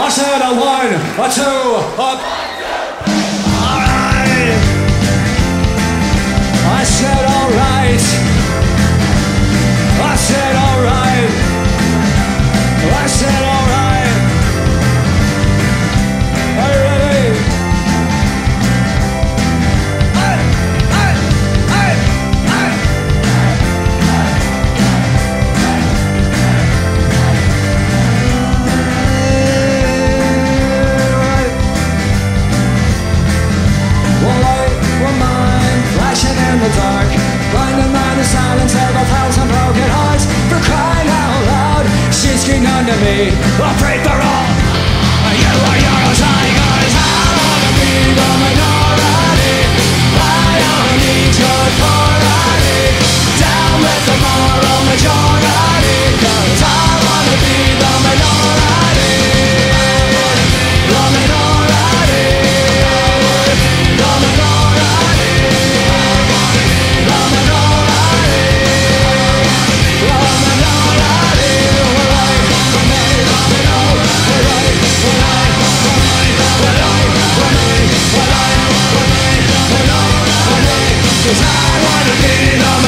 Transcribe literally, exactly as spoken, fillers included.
I said a one, a two, a... Alright. I said alright. I said alright. I said alright. Are you ready? Hey, hey, hey, hey. One light, one mind, flashing in the dark. Blinded mind is silence of a thousand broken hearts. For crying out loud, she's screaming under me. A free for all. You are your tigers. I wanna be the minority. I don't need your authority. Down with the moral majority. Cause I wanna be the minority. The minority. The minority. The minority. The minority. We're right, we're right, we're right, we're right, we're right, we're right, we're right, we're right, we're right, we're right, we're right, we're right, 'cause I wanna be the